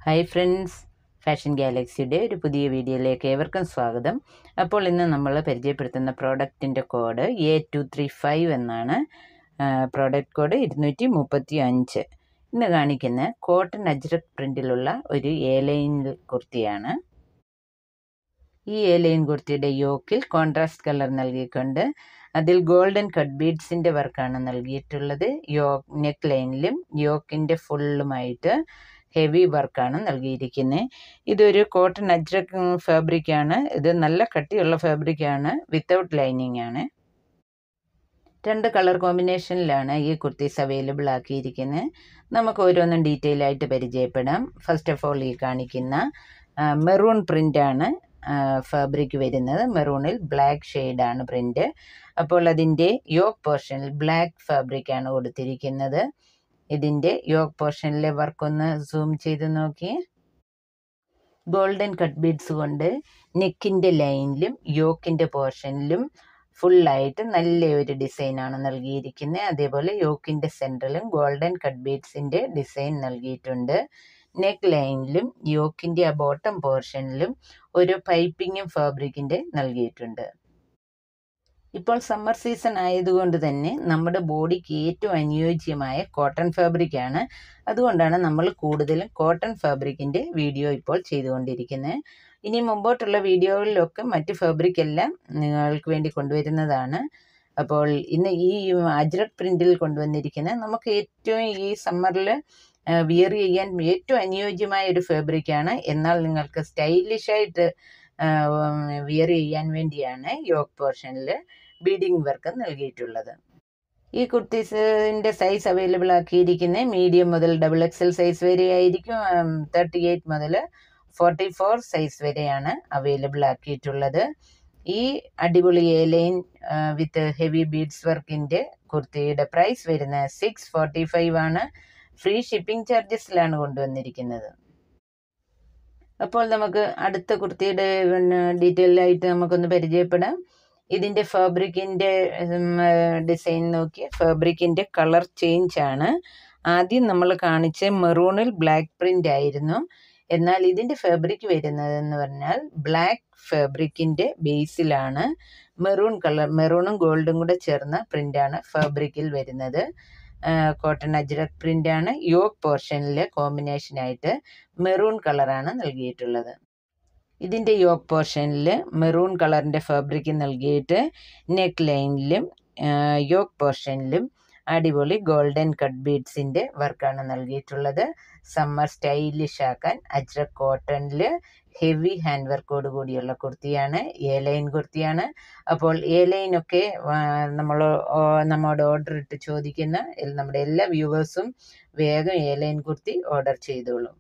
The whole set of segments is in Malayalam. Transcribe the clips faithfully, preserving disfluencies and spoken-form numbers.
ഹായ് ഫ്രണ്ട്സ്, ഫാഷൻ ഗാലക്സിയുടെ ഒരു പുതിയ വീഡിയോയിലേക്ക് ഏവർക്കും സ്വാഗതം. അപ്പോൾ ഇന്ന് നമ്മൾ പരിചയപ്പെടുത്തുന്ന പ്രോഡക്റ്റിൻ്റെ code A two three five എന്നാണ്. പ്രോഡക്റ്റ് കോഡ് ഇരുന്നൂറ്റി മുപ്പത്തി അഞ്ച്. ഇന്ന് കാണിക്കുന്ന കോട്ടൺ അജ്രക് പ്രിൻറ്റിലുള്ള ഒരു എ ലൈൻ കുർത്തിയാണ്. ഈ എ ലൈൻ കുർത്തിയുടെ യോക്കിൽ കോൺട്രാസ്റ്റ് കളർ നൽകിക്കൊണ്ട് അതിൽ ഗോൾഡൻ കട്ട് ബീഡ്സിൻ്റെ വർക്കാണ് നൽകിയിട്ടുള്ളത്. യോ നെക്ക് ലൈനിലും യോക്കിൻ്റെ ഫുള്ളുമായിട്ട് ഹെവി വർക്കാണ് നൽകിയിരിക്കുന്നത്. ഇതൊരു കോട്ടൺ അജ്രക് ഫാബ്രിക്കാണ്. ഇത് നല്ല കട്ടിയുള്ള ഫാബ്രിക്കാണ്, വിത്തൗട്ട് ലൈനിങ് ആണ്. രണ്ട് കളർ കോമ്പിനേഷനിലാണ് ഈ കുർത്തീസ് അവൈലബിൾ ആക്കിയിരിക്കുന്നത്. നമുക്ക് ഓരോന്നും ഡീറ്റെയിൽ ആയിട്ട് പരിചയപ്പെടാം. ഫസ്റ്റ് ഓഫ് ഓൾ ഈ കാണിക്കുന്ന മെറൂൺ പ്രിൻ്റാണ് ഫാബ്രിക് വരുന്നത്. മെറൂണിൽ ബ്ലാക്ക് ഷെയ്ഡാണ് പ്രിൻ്റ്. അപ്പോൾ അതിൻ്റെ യോക്ക് പോർഷനിൽ ബ്ലാക്ക് ഫാബ്രിക്കാണ് കൊടുത്തിരിക്കുന്നത്. ഇതിൻ്റെ യോക്ക് പോർഷനിലെ വർക്കൊന്ന് സൂം ചെയ്ത് നോക്കി. ഗോൾഡൻ കട്ട് ബീഡ്സ് കൊണ്ട് നെക്കിൻ്റെ ലൈനിലും യോക്കിൻ്റെ പോർഷനിലും ഫുള്ളായിട്ട് നല്ല ഒരു ഡിസൈനാണ് നൽകിയിരിക്കുന്നത്. അതേപോലെ യോക്കിൻ്റെ സെൻറ്ററിലും ഗോൾഡൻ കട്ട് ബീഡ്സിൻ്റെ ഡിസൈൻ നൽകിയിട്ടുണ്ട്. നെക്ക് ലൈനിലും യോക്കിൻ്റെ ആ ബോട്ടം പോർഷനിലും ഒരു പൈപ്പിങ്ങും ഫാബ്രിക്കിൻ്റെ നൽകിയിട്ടുണ്ട്. ഇപ്പോൾ സമ്മർ സീസൺ ആയതുകൊണ്ട് തന്നെ നമ്മുടെ ബോഡിക്ക് ഏറ്റവും അനുയോജ്യമായ കോട്ടൺ ഫാബ്രിക്കാണ്. അതുകൊണ്ടാണ് നമ്മൾ കൂടുതലും കോട്ടൺ ഫാബ്രിക്കിൻ്റെ വീഡിയോ ഇപ്പോൾ ചെയ്തുകൊണ്ടിരിക്കുന്നത്. ഇനി മുമ്പോട്ടുള്ള വീഡിയോകളിലൊക്കെ മറ്റ് ഫാബ്രിക് എല്ലാം നിങ്ങൾക്ക് വേണ്ടി കൊണ്ടുവരുന്നതാണ്. അപ്പോൾ ഇന്ന് ഈ അജ്രക് പ്രിൻറ്റിൽ കൊണ്ടുവന്നിരിക്കുന്ന നമുക്ക് ഏറ്റവും ഈ സമ്മറിൽ വിയർ ചെയ്യാൻ ഏറ്റവും അനുയോജ്യമായ ഒരു ഫാബ്രിക്കാണ്. എന്നാൽ നിങ്ങൾക്ക് സ്റ്റൈലിഷായിട്ട് വിയർ ചെയ്യാൻ വേണ്ടിയാണ് യോക്ക് പോർഷനിൽ ബീഡിങ് വർക്ക് നൽകിയിട്ടുള്ളത്. ഈ കുർത്തീസിൻ്റെ സൈസ് അവൈലബിൾ ആക്കിയിരിക്കുന്നത് മീഡിയം മുതൽ ഡബിൾ എക്സൽ സൈസ് വരെ ആയിരിക്കും. തേർട്ടി എയ്റ്റ് മുതൽ ഫോർട്ടി ഫോർ സൈസ് വരെയാണ് അവൈലബിൾ ആക്കിയിട്ടുള്ളത്. ഈ അടിപൊളി A line with heavy beads വർക്കിൻ്റെ കുർത്തിയുടെ പ്രൈസ് വരുന്നത് സിക്സ് ഫോർട്ടി ഫൈവ് ആണ്. ഫ്രീ ഷിപ്പിംഗ് ചാർജസിലാണ് കൊണ്ടുവന്നിരിക്കുന്നത്. അപ്പോൾ നമുക്ക് അടുത്ത കുർത്തിയുടെ ഡീറ്റെയിൽ ആയിട്ട് നമുക്കൊന്ന് പരിചയപ്പെടാം. ഇതിൻ്റെ ഫാബ്രിക്കിൻ്റെ ഡിസൈൻ നോക്കി ഫാബ്രിക്കിൻ്റെ കളർ ചേഞ്ച് ആണ്. ആദ്യം നമ്മൾ കാണിച്ച മെറൂണിൽ ബ്ലാക്ക് പ്രിൻ്റ് ആയിരുന്നു. എന്നാൽ ഇതിൻ്റെ ഫാബ്രിക് വരുന്നതെന്ന് പറഞ്ഞാൽ ബ്ലാക്ക് ഫാബ്രിക്കിൻ്റെ ബേസിലാണ് മെറൂൺ കളർ മെറൂണും ഗോൾഡും കൂടെ ചേർന്ന പ്രിൻ്റാണ് ഫാബ്രിക്കിൽ വരുന്നത്. കോട്ടൺ അജ്രക് പ്രിൻ്റാണ്. യോക്ക് പോർഷനിൽ കോമ്പിനേഷനായിട്ട് മെറൂൺ കളറാണ് നൽകിയിട്ടുള്ളത്. ഇതിൻ്റെ യോക്ക് പോർഷനിൽ മെറൂൺ കളറിൻ്റെ ഫാബ്രിക് നൽകിയിട്ട് നെക്ക് ലൈനിലും യോക്ക് പോർഷനിലും അടിപൊളി ഗോൾഡൻ കട്ട് ബീഡ്സിൻ്റെ വർക്കാണ് നൽകിയിട്ടുള്ളത്. സമ്മർ സ്റ്റൈലിഷ് ആക്കാൻ അജ്രക് കോട്ടണിൽ ഹെവി ഹാൻഡ് വർക്കോട് കൂടിയുള്ള കുർത്തിയാണ്. എ ലൈൻ കുർത്തിയാണ്. അപ്പോൾ എ ലൈനൊക്കെ നമ്മൾ നമ്മോട് ഓർഡർ ഇട്ട് ചോദിക്കുന്ന നമ്മുടെ എല്ലാ വ്യൂവേഴ്സും വേഗം എ ലൈൻ കുർത്തി ഓർഡർ ചെയ്തോളും.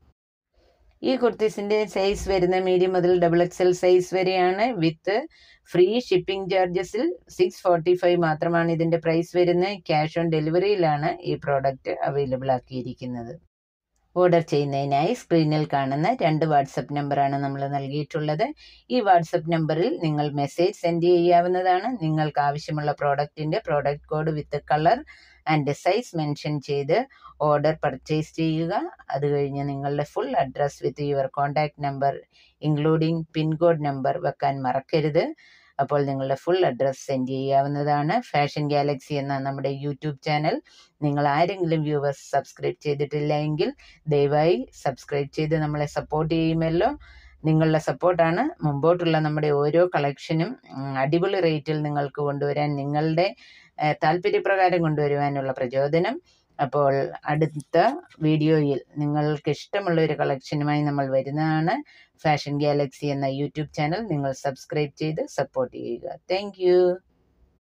ഈ കുർത്തീസിൻ്റെ സൈസ് വരുന്ന മീഡിയം മുതൽ ഡബിൾ എക്സൽ സൈസ് വരെയാണ്. വിത്ത് ഫ്രീ ഷിപ്പിംഗ് ചാർജസിൽ സിക്സ് ഫോർട്ടി ഫൈവ് മാത്രമാണ് ഇതിൻ്റെ പ്രൈസ് വരുന്നത്. ക്യാഷ് ഓൺ ഡെലിവറിയിലാണ് ഈ പ്രോഡക്റ്റ് അവൈലബിൾ ആക്കിയിരിക്കുന്നത്. ഓർഡർ ചെയ്യുന്നതിനായി സ്ക്രീനിൽ കാണുന്ന രണ്ട് വാട്സപ്പ് നമ്പറാണ് നമ്മൾ നൽകിയിട്ടുള്ളത്. ഈ വാട്സപ്പ് നമ്പറിൽ നിങ്ങൾ മെസ്സേജ് സെൻഡ് ചെയ്യാവുന്നതാണ്. നിങ്ങൾക്ക് ആവശ്യമുള്ള പ്രോഡക്റ്റിൻ്റെ product code with colour and size mention ചെയ്ത് ഓർഡർ പർച്ചേസ് ചെയ്യുക. അത് കഴിഞ്ഞ് നിങ്ങളുടെ full address with your contact number including pin code number വെക്കാൻ മറക്കരുത്. അപ്പോൾ നിങ്ങളുടെ ഫുൾ അഡ്രസ് സെൻഡ് ചെയ്യാവുന്നതാണ്. ഫാഷൻ ഗാലക്സി എന്ന നമ്മുടെ യൂട്യൂബ് ചാനൽ നിങ്ങൾ ആരെങ്കിലും വ്യൂവേഴ്സ് സബ്സ്ക്രൈബ് ചെയ്തിട്ടില്ല എങ്കിൽ ദയവായി സബ്സ്ക്രൈബ് ചെയ്ത് നമ്മളെ സപ്പോർട്ട് ചെയ്യുമല്ലോ. നിങ്ങളുടെ സപ്പോർട്ടാണ് മുമ്പോട്ടുള്ള നമ്മുടെ ഓരോ കളക്ഷനും അടിപൊളി റേറ്റിൽ നിങ്ങൾക്ക് കൊണ്ടുവരാൻ, നിങ്ങളുടെ താല്പര്യപ്രകാരം കൊണ്ടുവരുവാനുള്ള പ്രചോദനം. അപ്പോൾ അടുത്ത വീഡിയോയിൽ നിങ്ങൾക്ക് ഇഷ്ടമുള്ള ഒരു കളക്ഷനുമായി നമ്മൾ വരുന്നതാണ്. ഫാഷൻ ഗാലക്സി എന്ന യൂട്യൂബ് ചാനൽ നിങ്ങൾ സബ്സ്ക്രൈബ് ചെയ്ത് സപ്പോർട്ട് ചെയ്യുക. താങ്ക്